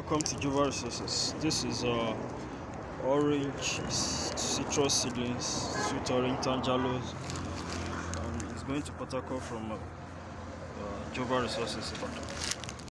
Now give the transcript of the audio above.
Welcome to Jovar Resources. This is orange citrus seedlings, sweet orange tangelos, and it's going to Port Harcourt from Jovar Resources.